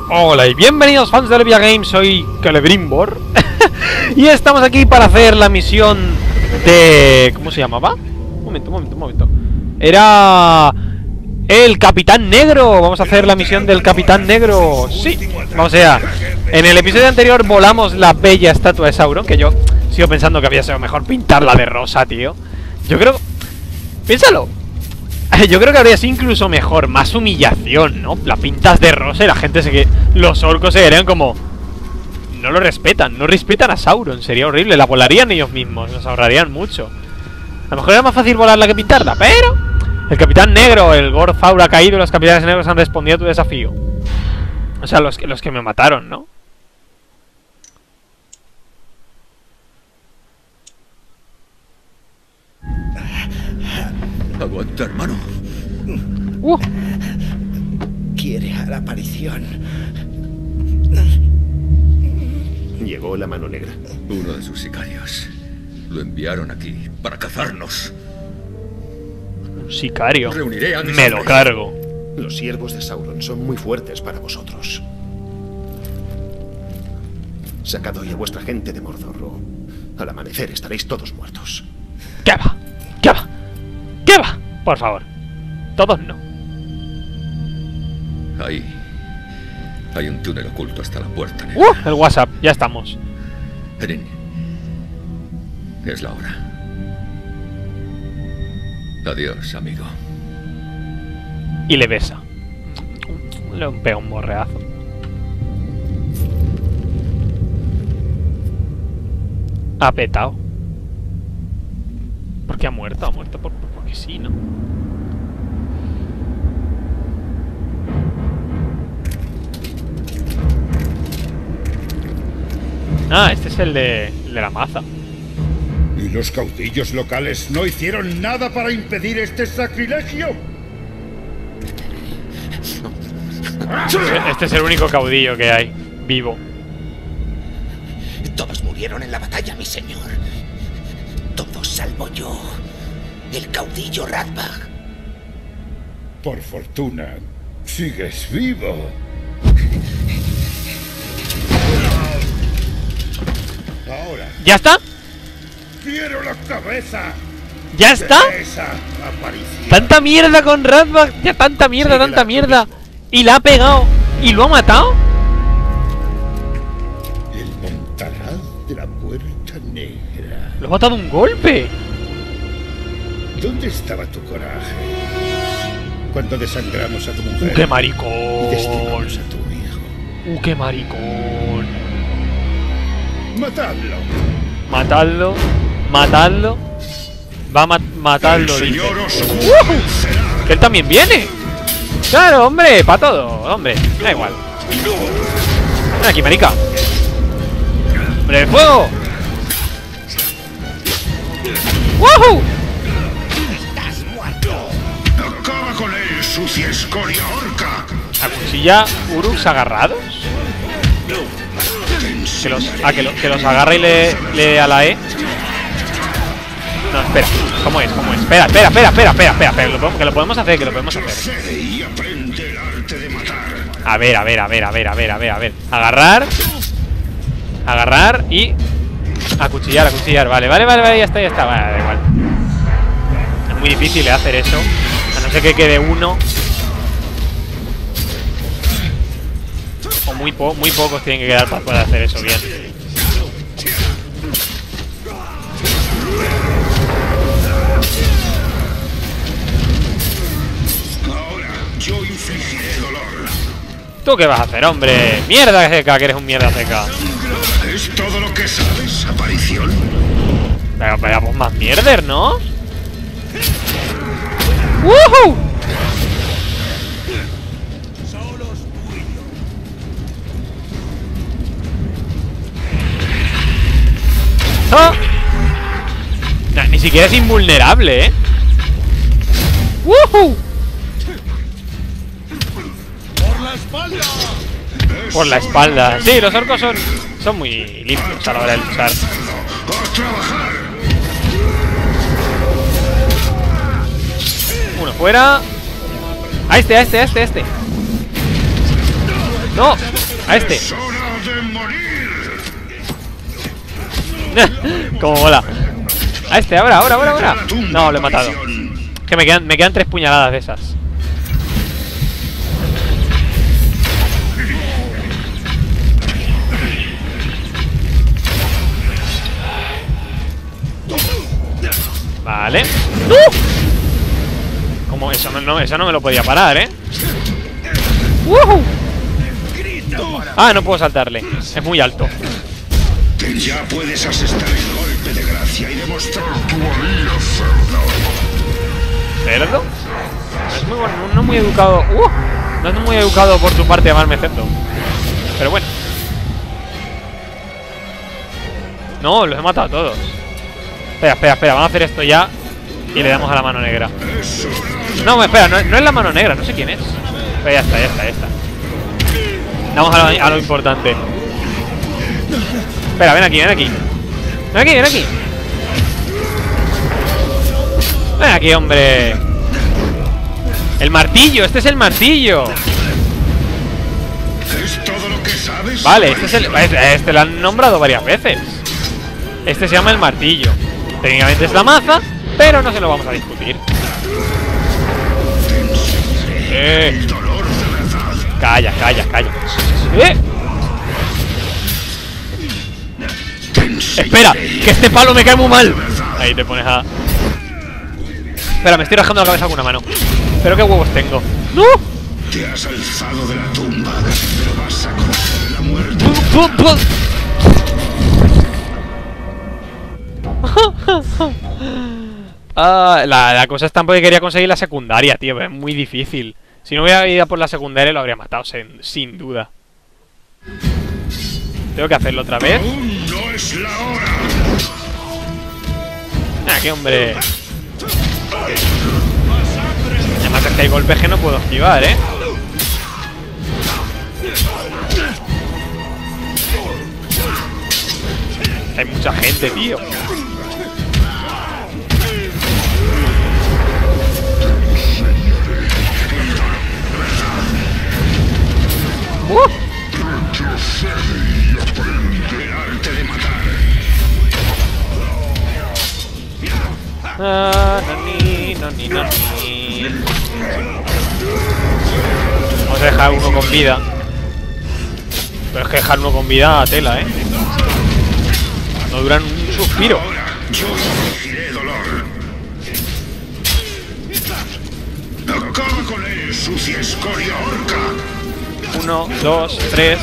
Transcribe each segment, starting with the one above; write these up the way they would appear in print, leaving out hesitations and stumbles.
Hola y bienvenidos fans de Olivia Games, soy Celebrimbor y estamos aquí para hacer la misión de... ¿cómo se llamaba? Un momento. Era... el Capitán Negro. Vamos a hacer la misión del Capitán Negro. Sí, vamos allá. En el episodio anterior volamos la bella estatua de Sauron, que yo sigo pensando que había sido mejor pintarla de rosa, tío. Yo creo... piénsalo. Yo creo que habría sido incluso mejor, más humillación, ¿no? La pintas de rosa y la gente se que... los orcos se verían como... no lo respetan, no respetan a Sauron. Sería horrible, la volarían ellos mismos, nos ahorrarían mucho. A lo mejor era más fácil volarla que pintarla, pero... el Capitán Negro, el Gorthaur ha caído y los Capitanes Negros han respondido a tu desafío. O sea, los que me mataron, ¿no? Aguanta, hermano. Quiere a la aparición. Llegó la mano negra. Uno de sus sicarios. Lo enviaron aquí para cazarnos. Un sicario. Reuniré a mis me lo hombres. cargo. Los siervos de Sauron son muy fuertes para vosotros. Sacad hoy a vuestra gente de Mordor. Al amanecer estaréis todos muertos. ¿Qué va? ¿Qué va? ¿Qué va? Por favor. Todos no. Ahí. Hay un túnel oculto hasta la puerta negra. El WhatsApp, ya estamos. Erin. Es la hora. Adiós, amigo. Y le besa. Le pega un morreazo. Ha petado. ¿Por qué ha muerto? Ha muerto porque sí, ¿no? Ah, este es el de la maza. ¿Y los caudillos locales no hicieron nada para impedir este sacrilegio? Este es el único caudillo que hay vivo. Todos murieron en la batalla, mi señor. Todos salvo yo, el caudillo Radbag. Por fortuna, sigues vivo. Ahora, ¿Ya está? quiero la cabeza ¿Ya está? de esa aparición. Tanta mierda con Radbag. Ya tanta mierda, tanta mierda. Y la ha pegado. ¿Y lo ha matado? El montaraz de la puerta negra. Lo ha matado de un golpe. ¿Dónde estaba tu coraje cuando desangramos a tu mujer ¡Qué y maricón! destimamos a tu hijo? ¡Qué maricón! ¡Matadlo! Matadlo. Matadlo. Va a matarlo, dice. ¡Que él también viene! ¡Claro, hombre! ¡Para todo! ¡Hombre! Da igual. Ven aquí, marica. ¡Hombre de fuego! ¡Woohoo! ¡Acaba con él, sucia escoria orca! ¿A cuchilla Uruks agarrados? Que los agarra y le a la E. No, espera. ¿Cómo es? Espera. Que lo podemos hacer, Y aprende el arte de matar. A ver. Agarrar y... acuchillar. Vale, ya está. Vale, da igual. Es muy difícil hacer eso. A no ser que quede uno. O muy pocos tienen que quedar para poder hacer eso bien. Ahora yo infligiré dolor. ¿Tú qué vas a hacer, hombre? ¡Mierda seca! Que eres un mierda seca. ¿Es todo lo que sabes, aparición? Pero pues más mierder, ¿no? ¡Woohoo! ¡Ah! Nah, ni siquiera es invulnerable, ¿eh? ¡Woohoo! Por la espalda. Sí, los orcos son muy limpios a la hora de luchar. ¡A trabajar! Uno fuera. A este. ¡No! ¡A este! ¡Es hora de morir! Como mola. A este, ahora. No, lo he matado. Que me quedan 3 puñaladas de esas. Vale. ¡No! Como eso no me lo podía parar, ¿eh? ¡Woohoo! Ah, no puedo saltarle. Es muy alto. Ya puedes asestar el golpe de gracia y demostrar tu valía, cerdo. ¿Cerdo? Es muy bueno, no muy educado. No es muy educado por tu parte llamarme cerdo. Pero bueno. No, los he matado a todos. Espera, vamos a hacer esto ya. Y le damos a la mano negra. No, espera, no es la mano negra, no sé quién es. Pero ya está. Vamos a lo importante. Espera, ven aquí. Ven aquí, hombre. El martillo, este es el martillo. ¿Es todo lo que sabes? Vale, este lo han nombrado varias veces. Este se llama el martillo. Técnicamente es la maza, pero no se lo vamos a discutir. Calla. Espera, que este palo me cae muy mal. Ahí te pones a... Espera, me estoy rajando la cabeza con una mano. Pero qué huevos tengo. ¡No! Te has alzado de la tumba, pero vas a conocer la muerte. La cosa es tampoco que quería conseguir la secundaria, tío. Es muy difícil. Si no hubiera ido por la secundaria lo habría matado, sin duda. Tengo que hacerlo otra vez. Aún no es la hora. Qué hombre. Además es que hay golpes que no puedo esquivar, ¿eh? Hay mucha gente, tío. No. Vamos a dejar uno con vida. Pero es que dejar uno con vida a tela, ¿eh? No duran un suspiro. Yo infligiré dolor. Acaba con él, sucia escoria orca. 1, 2, 3.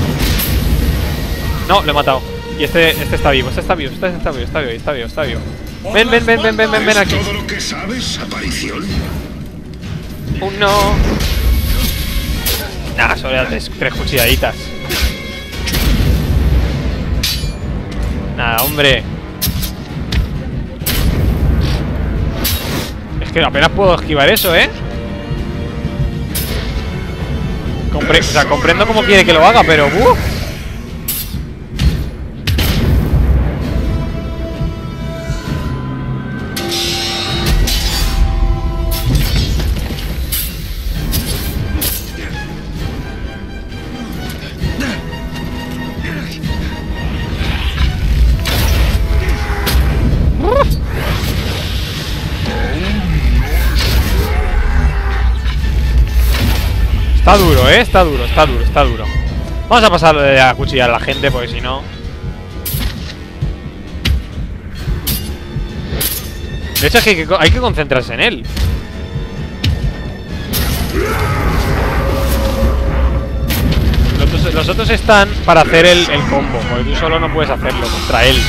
No, lo he matado. Y este está vivo, está vivo. Ven aquí. ¿Todo lo que sabes, aparición? 1. Nah, solo tres cuchilladitas. Nada, hombre. Es que apenas puedo esquivar eso, ¿eh? Comprendo cómo quiere que lo haga, pero... Está duro, está duro. Vamos a pasar de a cuchillar a la gente, porque si no... De hecho es que hay que concentrarse en él. Los otros están para hacer el combo, porque tú solo no puedes hacerlo contra él.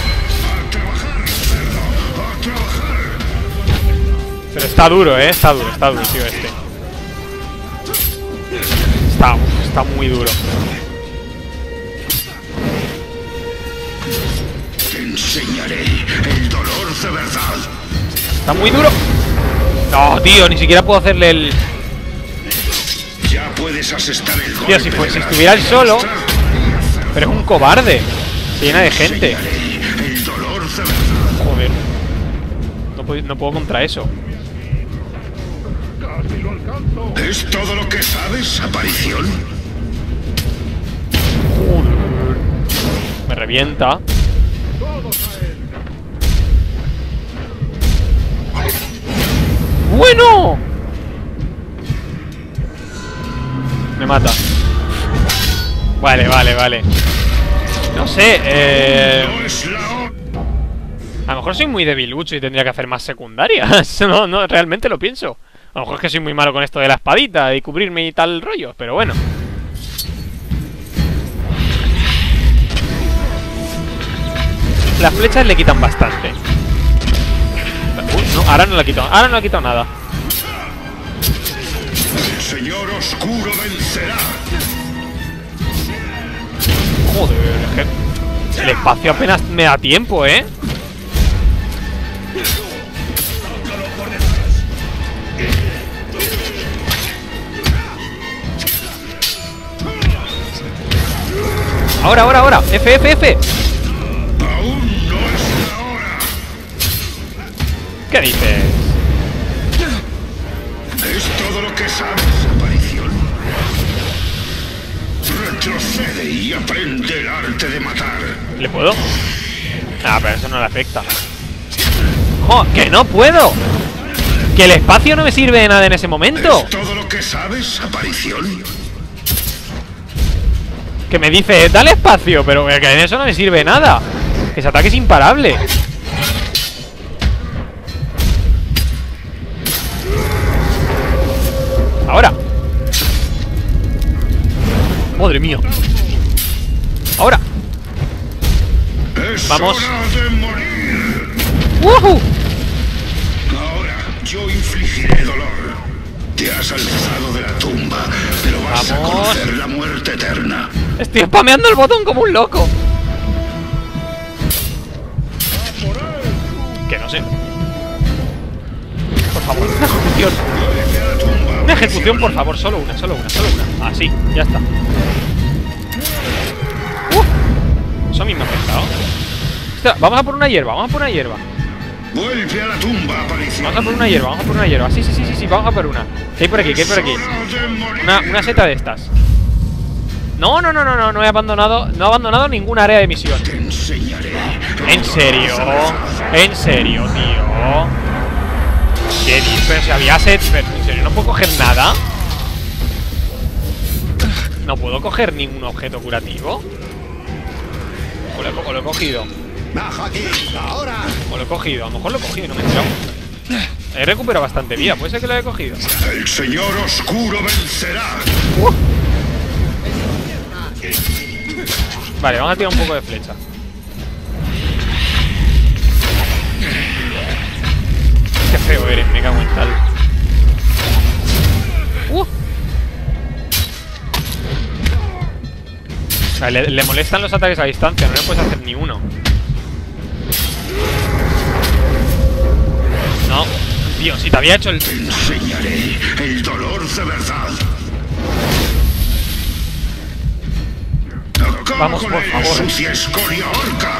Pero está duro, está duro, tío, este. Está muy duro. Te enseñaré el dolor de verdad. Está muy duro. No, tío, ni siquiera puedo hacerle el... Ya puedes asestar el golpe. Tío, si estuviera él solo... Pero es un cobarde. Se llena de gente. El dolor de verdad. Joder. No puedo contra eso. ¿Es todo lo que sabes, aparición? revienta. ¡Bueno! Me mata. Vale, vale, vale. No sé, a lo mejor soy muy debilucho y tendría que hacer más secundarias. No, no, realmente lo pienso. A lo mejor es que soy muy malo con esto de la espadita y cubrirme y tal rollo, pero bueno. Las flechas le quitan bastante. No, ahora no le quito, ahora no le ha quitado nada. El Señor Oscuro vencerá. Joder, es que el espacio apenas me da tiempo, ¿eh? Ahora, ahora, ahora. F, F, F. Aún no es la hora. ¿Qué dices? Es todo lo que sabes, aparición. Retrocede y aprende el arte de matar. ¿Le puedo? Ah, pero eso no le afecta. ¡Jo! ¡Que no puedo! ¡Que el espacio no me sirve de nada en ese momento! ¿Es todo lo que sabes, aparición? Que me dice, dale espacio, pero que en eso no me sirve de nada. Que ese ataque es imparable. Ahora. Madre mía. Ahora. Es Vamos. hora de morir. ¡Woohoo! Ahora yo infligiré dolor. Te has alzado de la tumba, pero vas a Vamos. conocer la muerte eterna. Estoy spameando el botón como un loco. Que no sé. Por favor, una ejecución. Una ejecución, por favor, solo una, solo una, solo una. Así, ya está. Eso a mí me ha afectado. Ostras, vamos a por una hierba, vamos a por una hierba. Vuelve a la tumba, aparición. Vamos a por una hierba, vamos a por una hierba. Sí, sí, sí, sí, sí, vamos a por una. ¿Qué hay por aquí? ¿Qué hay por aquí? Una seta de estas. No, no, no, no, no, no he abandonado. No he abandonado ninguna área de misión. Te enseñaré. ¿En serio? ¿En serio, tío? ¿Qué dices? Si había set. ¿En serio no puedo coger nada? ¿No puedo coger ningún objeto curativo? ¿O lo he cogido? O lo he cogido, a lo mejor lo he cogido y no me he enterado. He recuperado bastante vida, puede ser que lo haya cogido. El Señor Oscuro vencerá. Vale, vamos a tirar un poco de flecha. Qué feo eres, me cago en tal. Vale, le molestan los ataques a distancia, no le puedes hacer ni uno. No, tío, si te había hecho el... Te enseñaré el dolor de verdad. Acaba Vamos, con por él, favor. sucia escoria orca.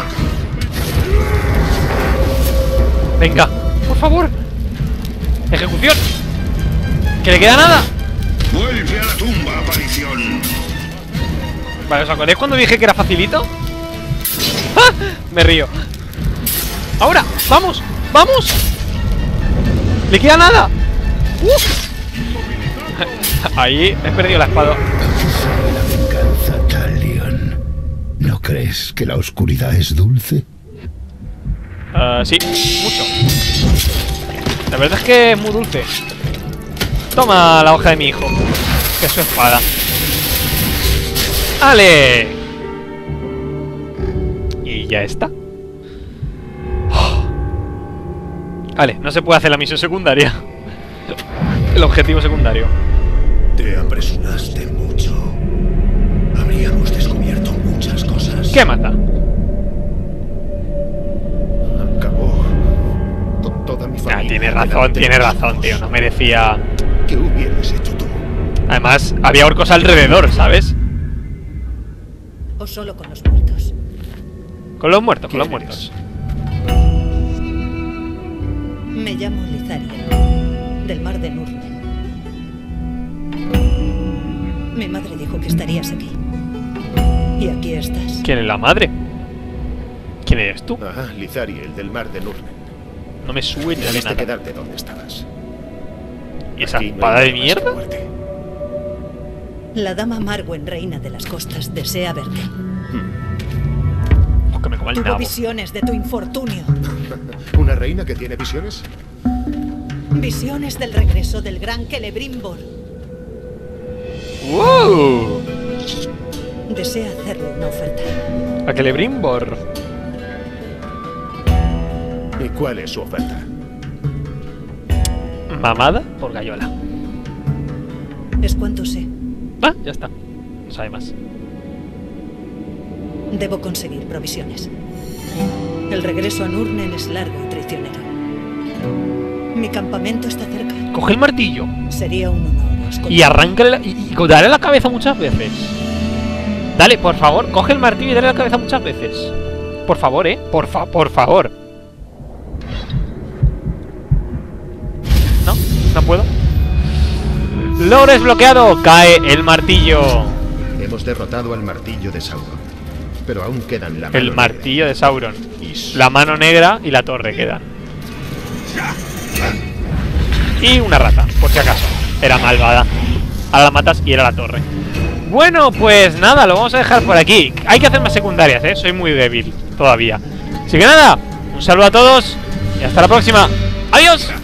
Venga, por favor. Ejecución. Que le queda nada. Vuelve a la tumba, aparición. Vale, ¿os acordáis cuando dije que era facilito? ¡Ah! Me río. Ahora, vamos, vamos. Le queda nada. Ahí he perdido la espada. La venganza, Talion. ¿No crees que la oscuridad es dulce? Sí, mucho. La verdad es que es muy dulce. Toma la hoja de mi hijo, que es su espada. ¡Ale! Y ya está. Vale, no se puede hacer la misión secundaria. El objetivo secundario. Te apresuraste mucho. Habríamos descubierto muchas cosas. ¿Qué mata? Acabó con toda mi familia. Tiene razón, tío. No merecía. ¿Qué hubieras hecho tú? Además, había orcos alrededor, ¿sabes? ¿O solo con los muertos? Con los muertos, con los muertos. Me llamo Lizariel, del mar de Nurmen. Mi madre dijo que estarías aquí. Y aquí estás. ¿Quién es la madre? ¿Quién eres tú? Ah, Lithariel, del mar de Nurne. No me suena de Debiste nada. quedarte donde estabas. ¿Y esa Aquí no espada hay de nada más que mierda? muerte. La dama Marwen, reina de las costas, desea verte. Oh, que me coma el Tuvo nabo. visiones de tu infortunio. ¿Una reina que tiene visiones? Visiones del regreso del gran Celebrimbor. ¡Wow! Desea hacerle una oferta. A Celebrimbor. ¿Y cuál es su oferta? Mamada por gallola. Es cuanto sé. Ah, ya está. No sabe más. Debo conseguir provisiones. El regreso a Nurnen es largo y traicionero. Mi campamento está cerca. Coge el martillo Sería un honor escoltar. y arráncale y dale la cabeza muchas veces. Dale, por favor, coge el martillo y dale la cabeza muchas veces. Por favor, por favor. No, no puedo. Logro desbloqueado. Cae el martillo. Hemos derrotado al martillo de Sauron. Pero aún quedan la mano El negra martillo de Sauron. y su- La mano negra y la torre quedan. Y una rata, por si acaso. Era malvada. Ahora la matas y era la torre. Bueno, pues nada, lo vamos a dejar por aquí. Hay que hacer más secundarias, soy muy débil todavía. Así que nada, un saludo a todos y hasta la próxima. ¡Adiós!